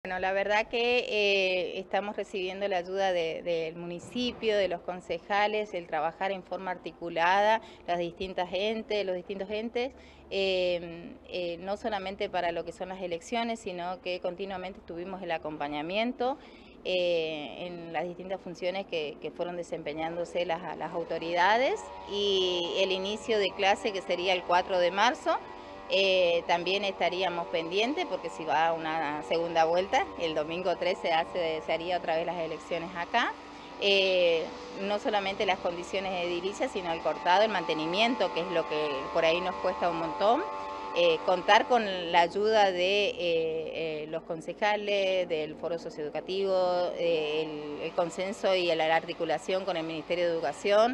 Bueno, la verdad que estamos recibiendo la ayuda del municipio, de los concejales, el trabajar en forma articulada, las distintas entes, los distintos entes, no solamente para lo que son las elecciones, sino que continuamente tuvimos el acompañamiento en las distintas funciones que fueron desempeñándose las autoridades, y el inicio de clase, que sería el 4 de marzo. También estaríamos pendientes porque si va a una segunda vuelta, el domingo 3 se haría otra vez las elecciones acá. No solamente las condiciones edilicias, sino el cortado, el mantenimiento, que es lo que por ahí nos cuesta un montón. Contar con la ayuda de los concejales, del foro socioeducativo, el consenso y la articulación con el Ministerio de Educación.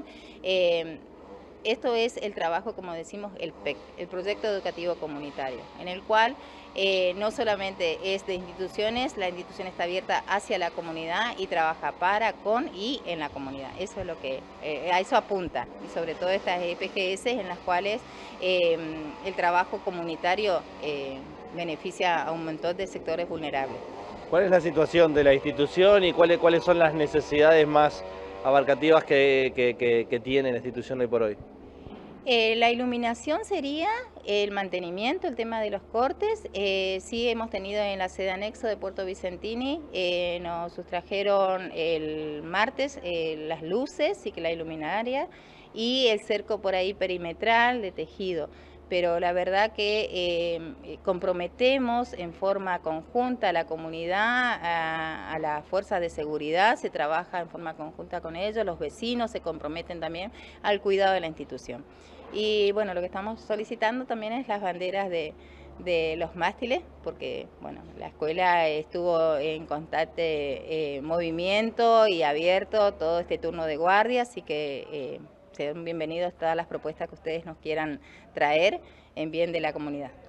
Esto es el trabajo, como decimos, el PEC, el Proyecto Educativo Comunitario, en el cual no solamente es de instituciones, la institución está abierta hacia la comunidad y trabaja para, con y en la comunidad. Eso es lo que, a eso apunta, y sobre todo estas EPGS en las cuales el trabajo comunitario beneficia a un montón de sectores vulnerables. ¿Cuál es la situación de la institución y cuáles son las necesidades más abarcativas que tiene la institución hoy por hoy? La iluminación sería el mantenimiento, el tema de los cortes. Sí hemos tenido en la sede anexo de Puerto Vicentini, nos sustrajeron el martes las luces y que la iluminaria y el cerco por ahí perimetral de tejido. Pero la verdad que comprometemos en forma conjunta a la comunidad, a las fuerzas de seguridad, se trabaja en forma conjunta con ellos, los vecinos se comprometen también al cuidado de la institución. Y bueno, lo que estamos solicitando también es las banderas de los mástiles, porque bueno, la escuela estuvo en constante movimiento y abierto todo este turno de guardia, así que sean bienvenidos todas las propuestas que ustedes nos quieran traer en bien de la comunidad.